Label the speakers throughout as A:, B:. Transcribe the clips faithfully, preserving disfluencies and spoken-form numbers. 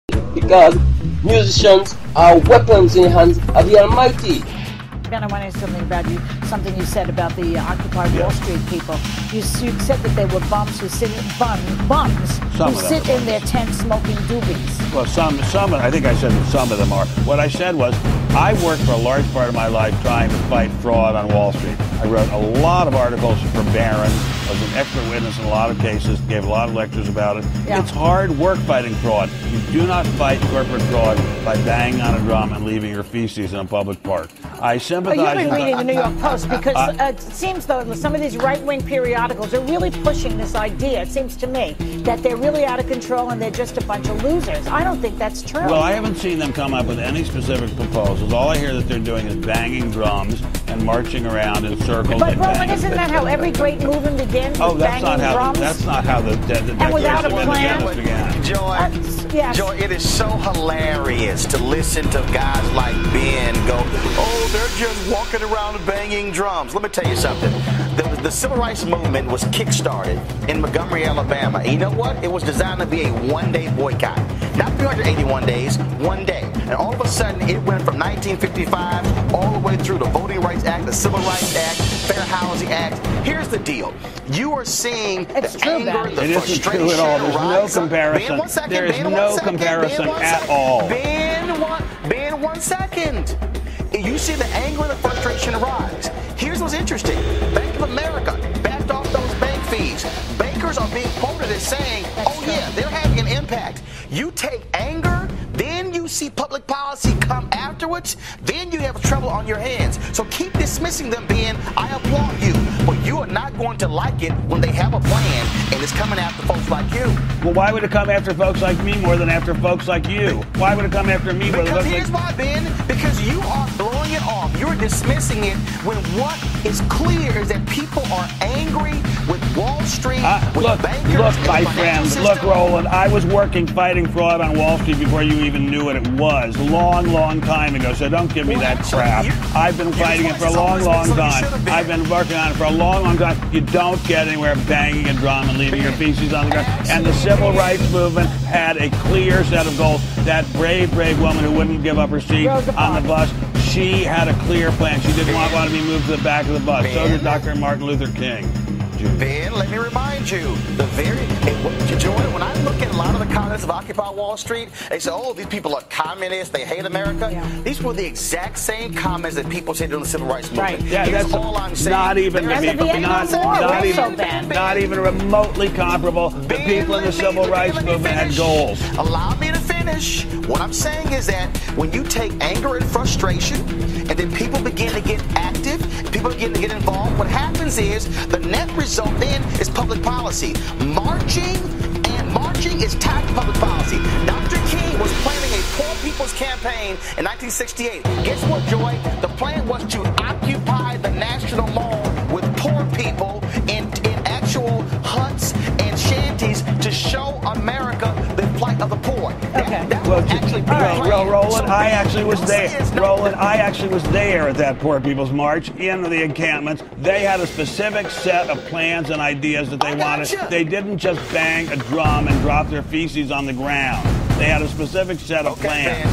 A: because musicians are weapons in the hands of the Almighty.
B: Ben, I want to say something about you, something you said about the uh, Occupy Wall Street people. You, you said that they were bums who sit bum, bums
C: some
B: who sit in their tents smoking doobies.
C: Well, some, some, I think I said that some of them are. What I said was, I worked for a large part of my life trying to fight fraud on Wall Street. I wrote a lot of articles for Barron. I was an expert witness in a lot of cases, gave a lot of lectures about it. Yeah. It's hard work fighting fraud. You do not fight corporate fraud by banging on a drum and leaving your feces in a public park. I sympathize.
B: Oh, you've been reading the New York Post because uh, uh, it seems, though, some of these right-wing periodicals are really pushing this idea, it seems to me, that they're really out of control and they're just a bunch of losers. I don't think that's true.
C: Well, I haven't seen them come up with any specific proposals. All I hear that they're doing is banging drums and marching around in circles.
B: But, Roland, isn't that how every great movement begins?
C: Oh, that's not how.
B: Drums?
C: The, that's not how the, the, the
B: and without a plan.
C: Began.
D: Joy,
B: uh, yes.
D: Joy, it is so hilarious to listen to guys like Ben go, "Oh, they're just walking around banging drums." Let me tell you something. The, the civil rights movement was kick-started in Montgomery, Alabama. And you know what? It was designed to be a one-day boycott. Not three hundred eighty-one days, one day. And all of a sudden, it went from nineteen fifty-five all the way through the Voting Rights Act, the Civil Rights Act, Fair Housing Act. Here's the deal. You are seeing
B: it's
D: the
B: true,
D: anger,
B: Ben.
D: the
C: it
D: frustration
C: isn't true at all. There's
D: rise
C: no
D: up.
C: comparison.
D: Ben, one second.
C: There is
D: Ben,
C: no
D: one second.
C: comparison
D: Ben, one
C: at
D: second.
C: all.
D: Ben, one, Ben, one second. You see the anger and the frustration rise. Here's what's interesting. Bank of America backed off those bank fees. Bankers are being quoted as saying, oh, yeah, they're having an impact. You take anger, then you see public policy come afterwards, then you have trouble on your hands. So keep dismissing them, Ben. I applaud you. But you are not going to like it when they have a plan and it's coming after folks like you.
C: Well, why would it come after folks like me more than after folks like you? Why would it come after me more than
D: Because
C: folks
D: here's
C: like...
D: why, Ben. Because you are blowing it off. You're dismissing it when what is clear is that people are angry with Wall Street,
C: Uh,
D: with
C: look,
D: bankers,
C: look,
D: and
C: my
D: the financial
C: friend, look,
D: system.
C: Roland, I was working fighting fraud on Wall Street before you even knew what it was. Long, long time ago, so don't give me
D: Well,
C: that
D: actually,
C: crap.
D: you-
C: I've been fighting it for a long, long time. I've been working on it for a long, long time. You don't get anywhere banging a drum and leaving your feces on the ground. And the civil rights movement had a clear set of goals. That brave, brave woman who wouldn't give up her seat on the bus, she had a clear plan. She didn't want, want to be moved to the back of the bus. So did Doctor Martin Luther King.
D: Ben, let me remind you, the very, Joy, when I look at a lot of the comments of Occupy Wall Street, they say, oh, these people are communists, they hate America.
B: Yeah.
D: These were the exact same comments that people said during the civil rights movement.
B: Right.
C: Yeah,
D: Here's
C: that's
D: all I'm saying.
C: not even
D: There is
B: And the
D: a-
C: not,
B: Vietnam War
C: not
B: was
C: even
B: so bad.
C: not even remotely comparable. The
D: Ben,
C: people in the
D: let me-
C: civil rights
D: let me
C: movement had
D: finish.
C: goals.
D: Allow me to finish. What I'm saying is that when you take anger and frustration and then people begin to get active, people begin to get involved, what happens is the net result then is public policy. Marching and marching is tied to public policy. Doctor King was planning a poor people's campaign in nineteen sixty-eight. Guess what, Joy? The plan was to occupy the National Mall with poor people in, in actual huts and shanties to show America the plight of the poor. That,
B: Okay.
D: that
C: Well,
D: was actually
C: well,
D: pre-planned.
C: well, Roland,
D: So
C: I
D: Ben,
C: actually was
D: don't
C: there.
D: say it's not
C: Roland,
D: planned.
C: I actually was there at that Poor People's March in the encampments. They had a specific set of plans and ideas that they
D: I
C: wanted.
D: gotcha.
C: They didn't just bang a drum and drop their feces on the ground. They had a specific set of
D: Okay,
C: plans.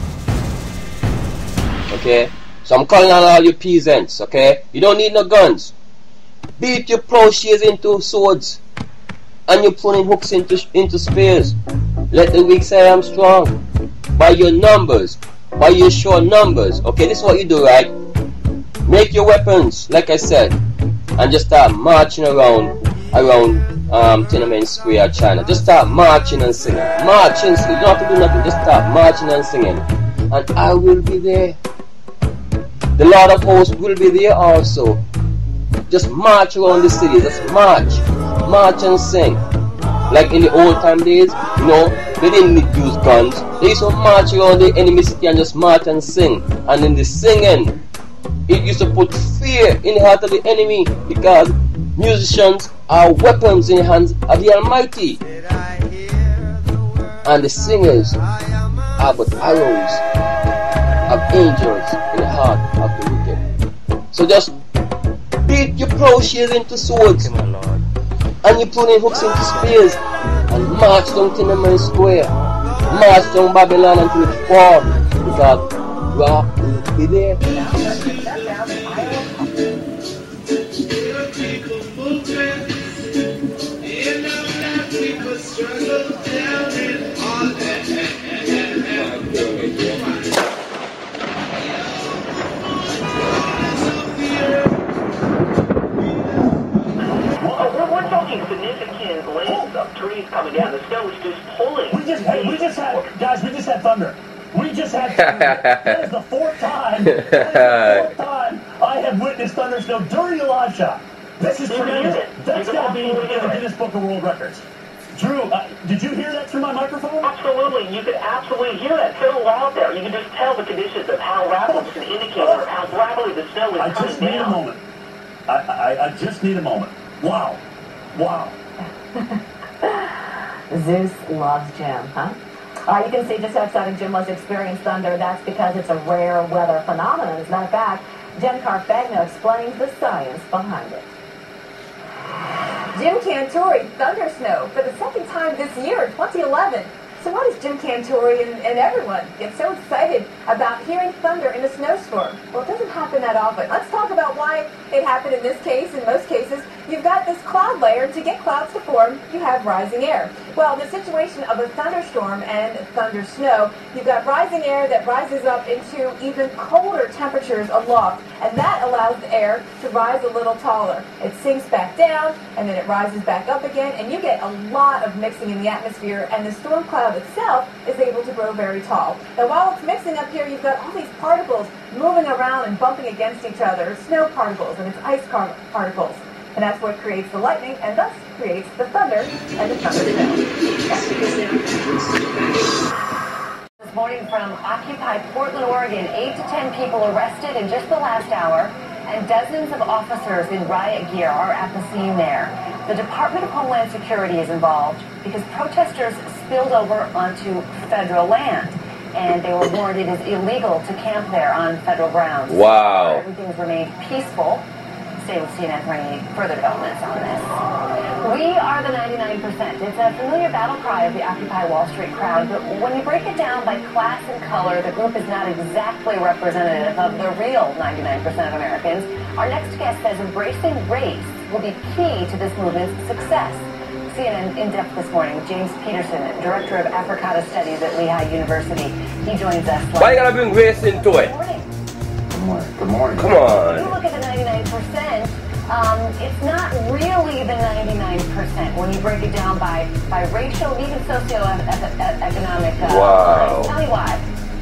D: Ben.
A: Okay? So I'm calling on all you peasants, okay? You don't need no guns. Beat your plowshares into swords. And you're putting hooks into into spears. Let the weak say I'm strong. By your numbers. By your sure numbers. Okay, this is what you do, right? Make your weapons, like I said. And just start marching around around um, Tiananmen Square, China. Just start marching and singing. Marching, you don't have to do nothing. Just start marching and singing. And I will be there. The Lord of Hosts will be there also. Just march around the city. Just march. March and sing. Like in the old time days, you know, they didn't use guns. They used to march around the enemy city and just march and sing. And in the singing, it used to put fear in the heart of the enemy, because musicians are weapons in the hands of the Almighty. And the singers are but arrows of angels in the heart of the wicked. So just beat your plowshares into swords, and you put in hooks into spears, and march down Tiananmen Square. march down Babylon until it falls. Because rock will be there.
E: Significant lengths of trees coming down. The snow is just pulling.
F: We just, hey, we just had, guys, we just had thunder. We just had thunder. That is the fourth time, that is the fourth time I have witnessed thunder snow during a live shot. This is tremendous. That's got to be in the Guinness Book of World Records. Drew, uh, did you hear that through my microphone?
E: Absolutely. You could absolutely hear that so loud there. You can just tell the conditions of how rapidly it's an indicator of how rapidly the snow is
F: I
E: coming
F: just need
E: down.
F: a moment. I, I, I just need a moment. Wow. Wow.
G: Zeus loves Jim, huh? Uh, you can see just how excited Jim was to experience thunder. That's because it's a rare weather phenomenon. As a matter of fact, Jen Carfagno explains the science behind it.
H: Jim Cantore, thunder snow, for the second time this year, twenty eleven. So why does Jim Cantore and, and everyone get so excited about hearing thunder in a snowstorm? Well, it doesn't happen that often. Let's talk about why it happened in this case. In most cases, you've got this cloud layer, and to get clouds to form, you have rising air. Well, in the situation of a thunderstorm and thunder snow, you've got rising air that rises up into even colder temperatures aloft, and that allows the air to rise a little taller. It sinks back down, and then it rises back up again, and you get a lot of mixing in the atmosphere, and the storm cloud itself is able to grow very tall. Now, while it's mixing up here, you've got all these particles moving around and bumping against each other, snow particles, and it's ice car- particles. And that's what creates the lightning, and thus creates the thunder and the thunder snow.
G: This morning from Occupy Portland, Oregon, eight to ten people arrested in just the last hour, and dozens of officers in riot gear are at the scene there. The Department of Homeland Security is involved because protesters spilled over onto federal land, and they were warned it is illegal to camp there on federal grounds.
A: Wow.
G: Everything's remained peaceful. Stay with C N N for any further developments on this. We are the ninety-nine percent. It's a familiar battle cry of the Occupy Wall Street crowd, but when you break it down by class and color, the group is not exactly representative of the real ninety-nine percent of Americans. Our next guest says embracing race will be key to this movement's success. C N N In-Depth this morning with James Peterson, Director of Africana Studies at Lehigh University. He joins us.
A: Why you gotta bring race into it?
G: Good morning.
I: Good morning.
A: Come on.
G: When you look at the ninety-nine percent, um, it's not really the ninety-nine percent when you break it down by, by racial and even socioeconomic uh,
A: Wow.
G: lines. Tell me why.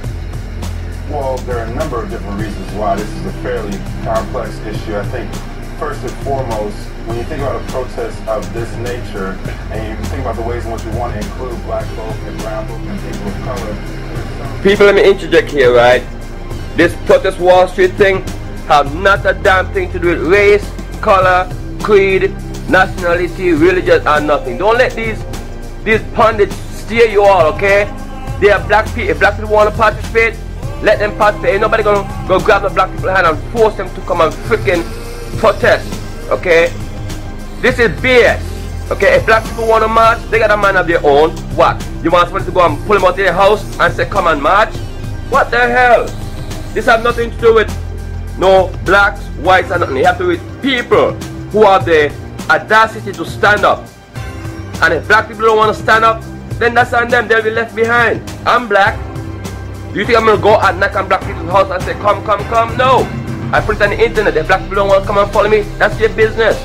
I: Well, there are a number of different reasons why this is a fairly complex issue. I think first and foremost, when you think about a protest of this nature, and you think about the ways in which we want to include black folk and brown folk and people of color.
A: People, let me interject here, right? This protest Wall Street thing have not a damn thing to do with race, color, creed, nationality, religion, or nothing. Don't let these these pundits steer you all, okay? They are black people. If black people want to participate, let them participate. Ain't nobody gonna go grab the black people's hand and force them to come and freaking protest, okay? This is B S, okay? If black people want to march, they got a mind of their own. What? You want somebody to go and pull them out of their house and say, come and march? What the hell? This has nothing to do with no blacks, whites, and nothing. It has to do with people who have the audacity to stand up. And if black people don't want to stand up, then that's on them. They'll be left behind. I'm black. Do you think I'm going to go and knock on black people's house and say, come, come, come? No. I put it on the internet. If black people don't want to come and follow me, that's their business.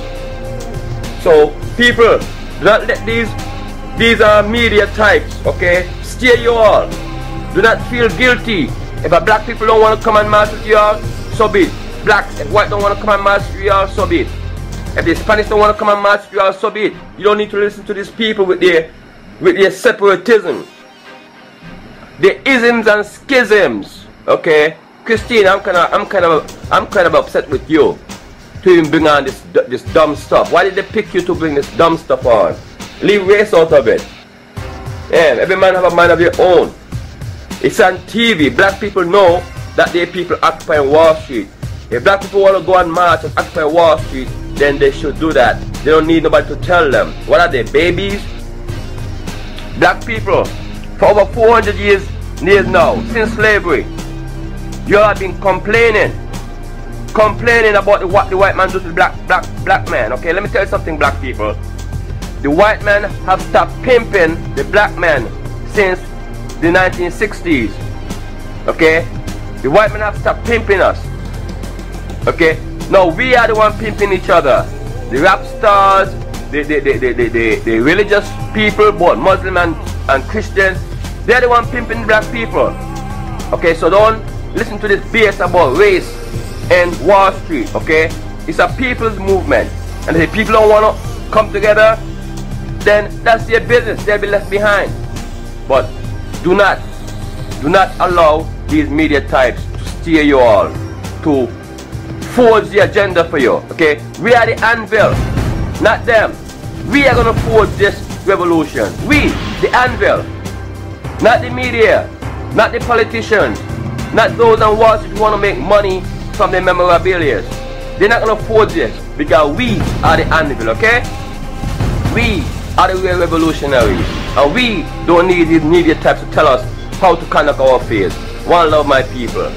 A: So, people, do not let these, these uh, media types, okay, steer you all. Do not feel guilty. If a black people don't want to come and march with you all, so be it. Blacks and white don't want to come and march with you all, so be it. If the Spanish don't want to come and march with you all, so be it. You don't need to listen to these people with their, with their separatism. The isms and schisms, okay? Christine, I'm kind of, I'm kind of, I'm kind of upset with you to even bring on this, this dumb stuff. Why did they pick you to bring this dumb stuff on? Leave race out of it. Yeah, every man have a mind of your own. It's on T V. Black people know that they people occupying Wall Street. If black people want to go and march and occupy Wall Street, then they should do that. They don't need nobody to tell them. What are they, babies? Black people, For over four hundred years, years now, since slavery, you all have been complaining, complaining about the, what the white man does to black, black, black man. Okay, let me tell you something, black people. The white men have stopped pimping the black man since the nineteen sixties. Okay, the white men have stopped pimping us. Okay, now we are the one pimping each other. The rap stars, the the the the, the, the, the religious people, both Muslim and, and Christian, they're the one pimping black people. Okay, so don't listen to this B S about race and Wall Street. Okay, it's a people's movement, and if people don't want to come together, then that's their business. They'll be left behind. But do not, do not allow these media types to steer you all, to forge the agenda for you. Okay, we are the anvil, not them. We are gonna forge this revolution. We, the anvil, not the media, not the politicians, not those on Wall Street who want to make money from the memorabilia. They're not gonna forge this because we are the anvil. Okay, we are the real revolutionaries, and we don't need these media types to tell us how to conduct our affairs. One love, my people.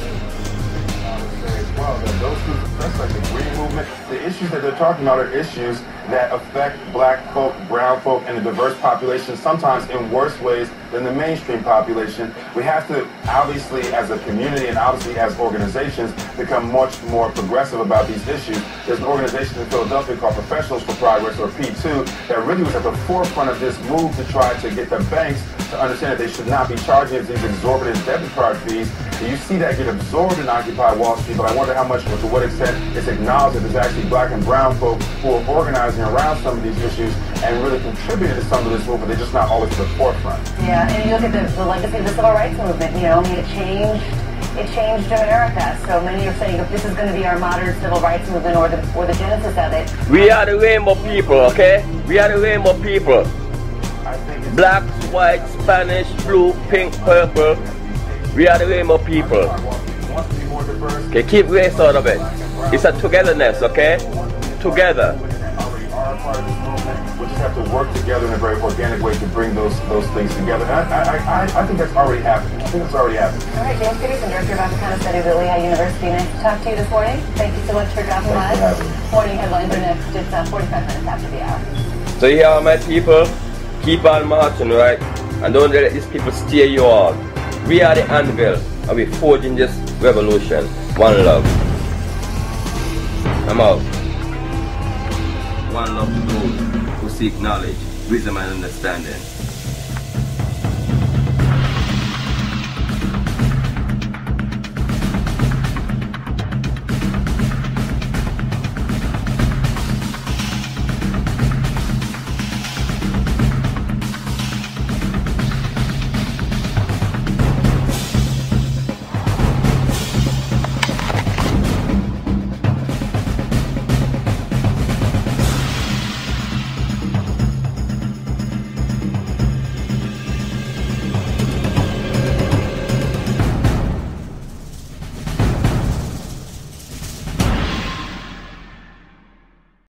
I: That's like the green movement. The issues that they're talking about are issues that affect black folk, brown folk, and the diverse population, sometimes in worse ways than the mainstream population. We have to, obviously, as a community and obviously as organizations, become much more progressive about these issues. There's an organization in Philadelphia called Professionals for Progress, or P two, that really was at the forefront of this move to try to get the banks to understand that they should not be charging these exorbitant debit card fees. And you see that get absorbed in Occupy Wall Street, but I wonder how much, to what extent it's acknowledged that there's actually black and brown folk who are organizing around some of these issues and really contributing to some of this movement. They're just not always at the forefront.
G: Yeah, and you look at the, the legacy of the civil rights movement, you know, I mean, it changed, it changed America. So many are saying if this is going to be our modern civil rights movement or the, or the genesis of it.
A: We are the rainbow people, okay? We are the rainbow people. Black, white, Spanish, blue, pink, purple. We are the rainbow people. Okay, keep race out of it. It's a togetherness, okay? Together.
I: We just have to work together in a very organic way to bring those those things together. And I, I, I, I think that's already happening. I think it's already happening.
G: All right, James Peterson, Director of Africana Studies at Lehigh University. Nice to talk to you this morning. Thank you so much for dropping by. Morning headlines are next. It's uh, forty-five minutes after the hour.
A: So here are my people. Keep on marching, right? And don't let these people steer you off. We are the anvil, and we're forging this revolution. One love. I'm out. One love to those who seek knowledge, wisdom, and understanding.